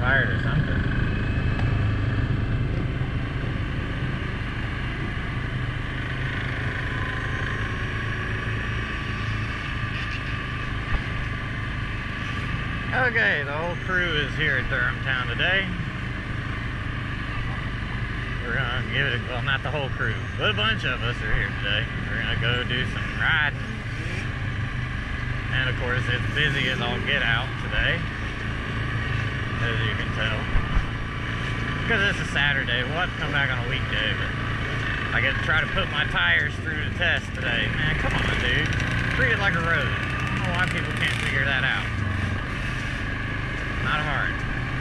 expired or something. Okay, the whole crew is here at Durhamtown today. We're gonna give it a, well, not the whole crew, but a bunch of us are here today. We're gonna go do some riding. And of course, it's busy as all get out today, as you can tell. Because it's a Saturday, we'll have to come back on a weekday, but I get to try to put my tires through the test today. Man, come on, dude. Treat it like a road. I don't know why people can't figure that out. Not hard.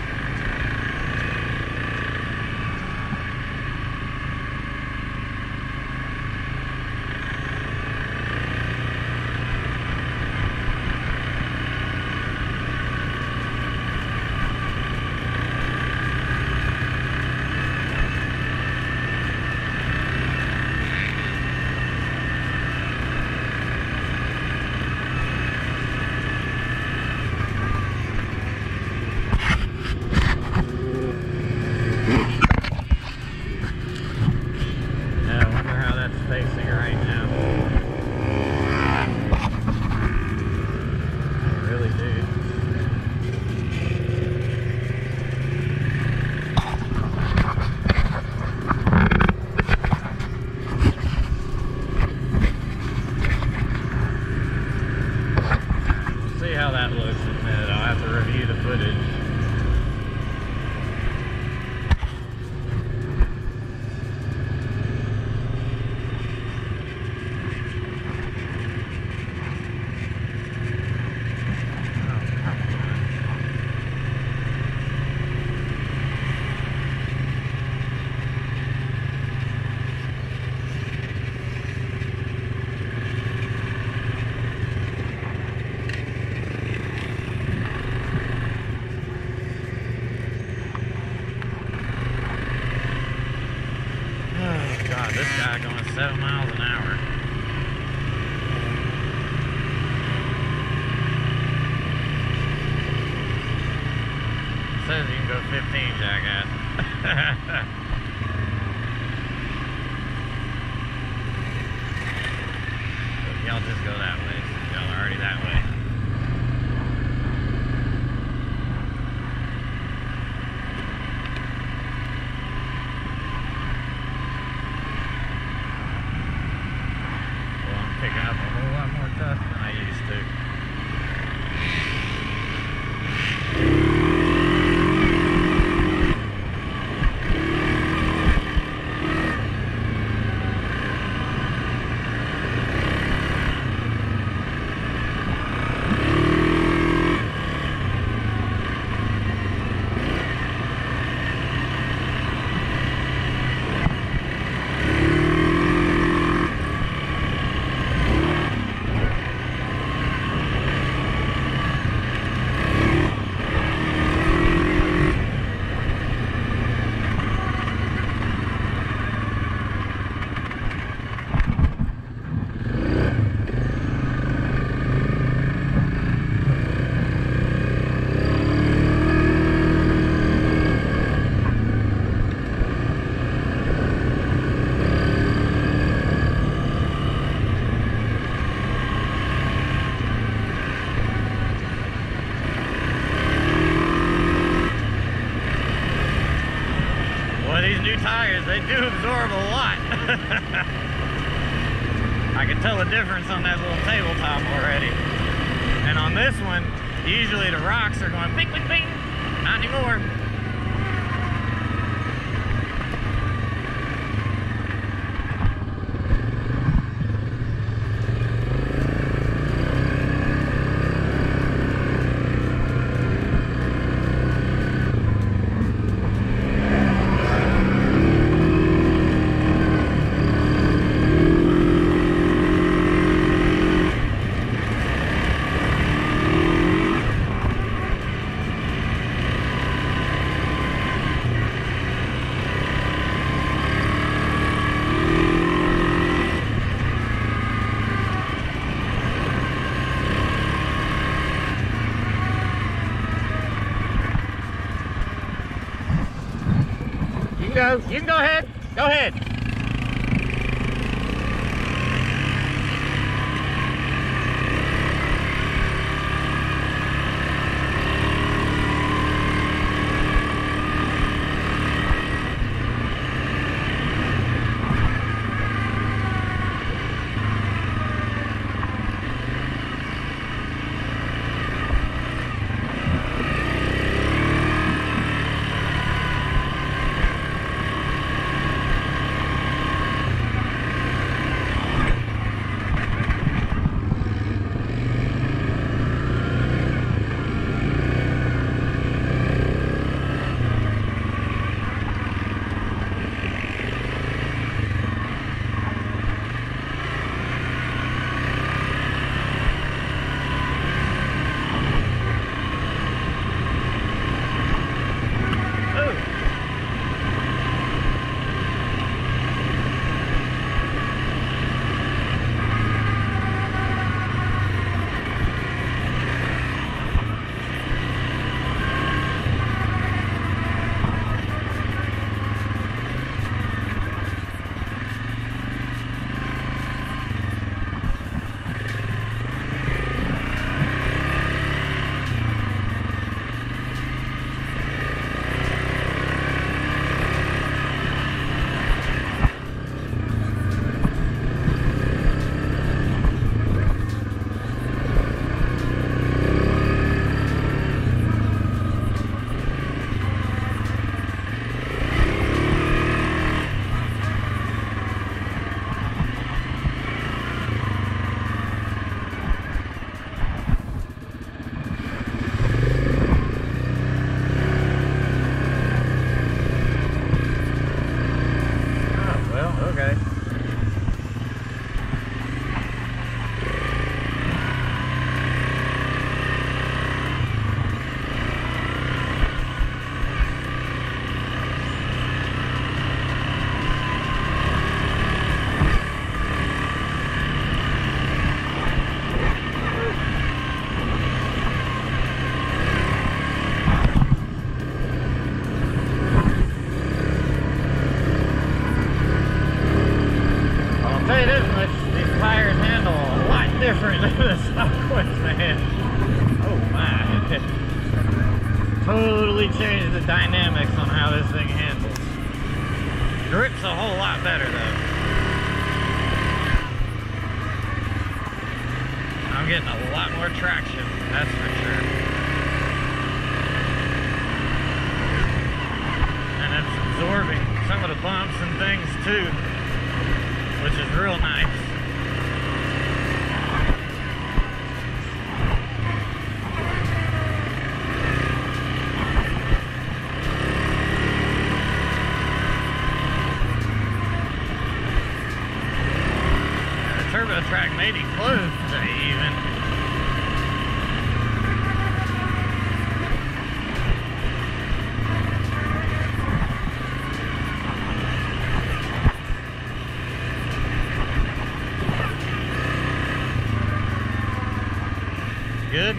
This guy going 7 miles an hour. Says you can go 15, jackass. Y'all just go that way. Y'all are already that way. Picking up a whole lot more dust than I used to. These new tires, they do absorb a lot. I can tell the difference on that little tabletop already. And on this one, usually the rocks are going bing, bing, bing. Not anymore. go. You can go ahead. Go ahead. Different than the stock ones, man. Oh my. Totally changed the dynamics on how this thing handles. Grip's a whole lot better though. I'm getting a lot more traction, that's for sure. And it's absorbing some of the bumps and things too, which is real nice. Turbo track may be closed today even. Good.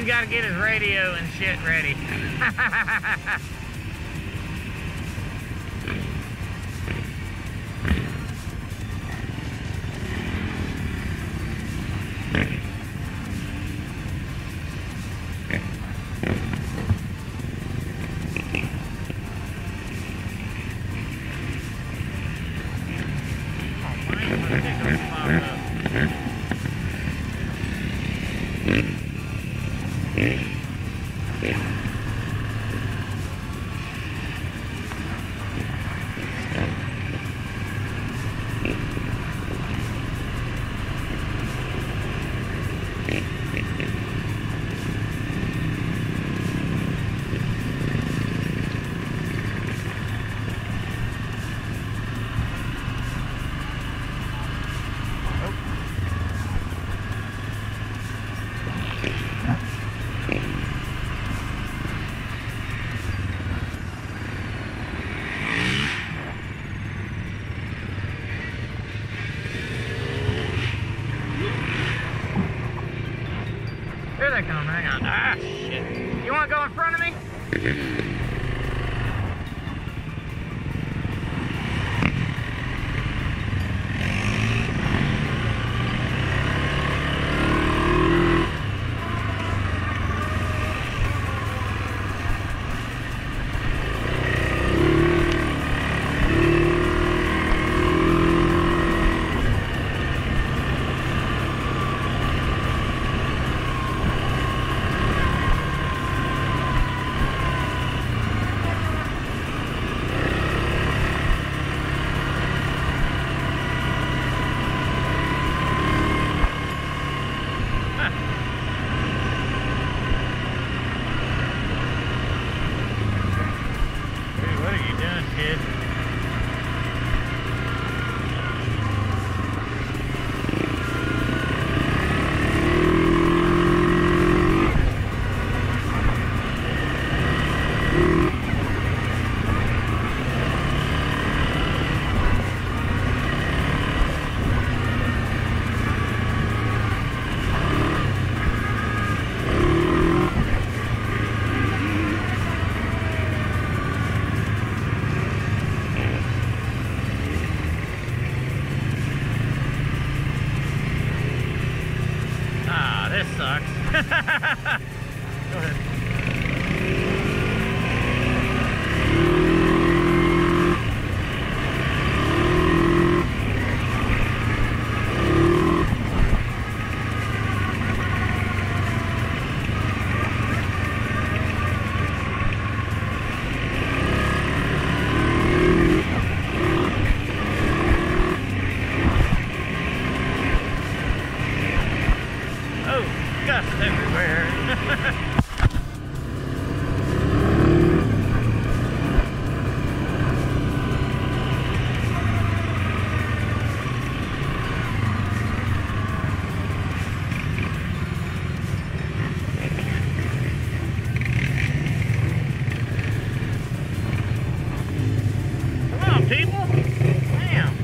He's got to get his radio and shit ready. Here they come, hang on. Ah, shit. You want to go in front of me? This sucks. Go ahead. Dust everywhere. Come on, people. Damn.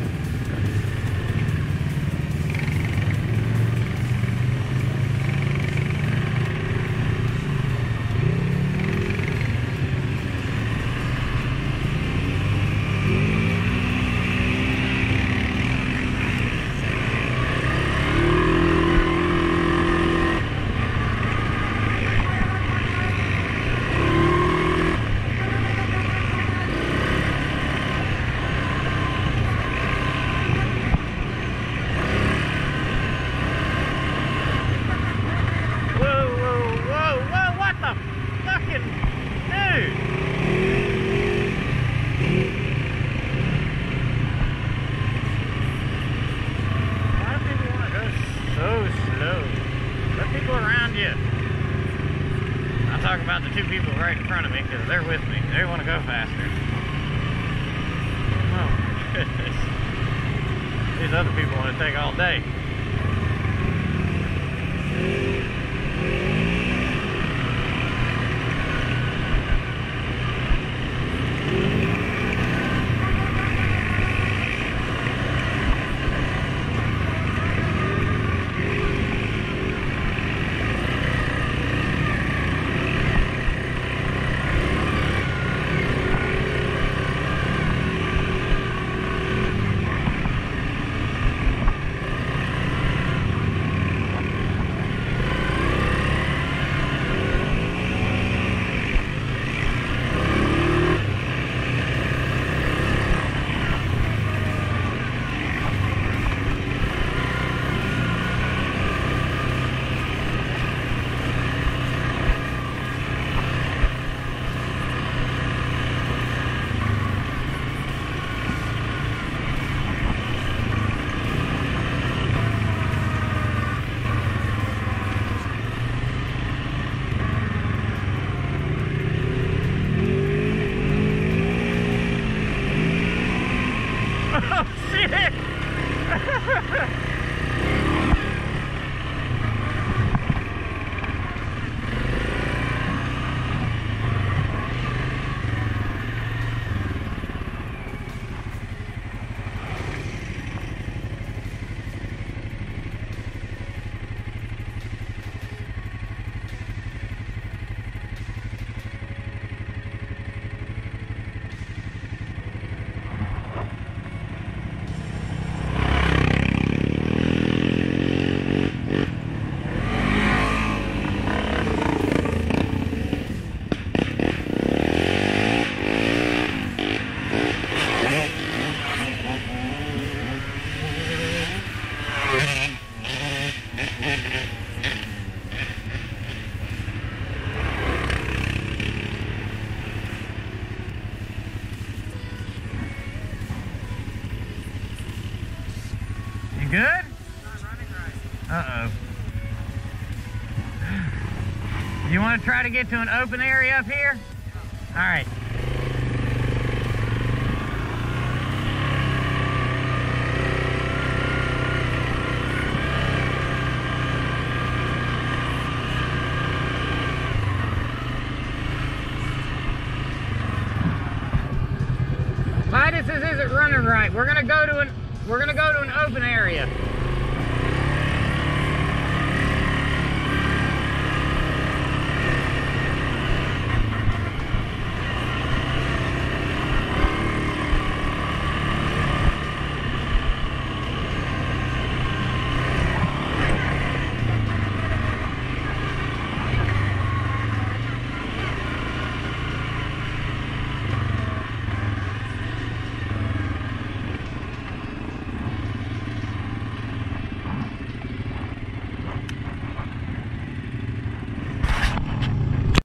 I'm talking about the two people right in front of me because they're with me. They want to go faster. Oh, goodness. These other people want to take all day. You good? Not running right. Uh-oh. You want to try to get to an open area up here? Yeah. All right. Titus isn't running right. We're gonna go to an open area.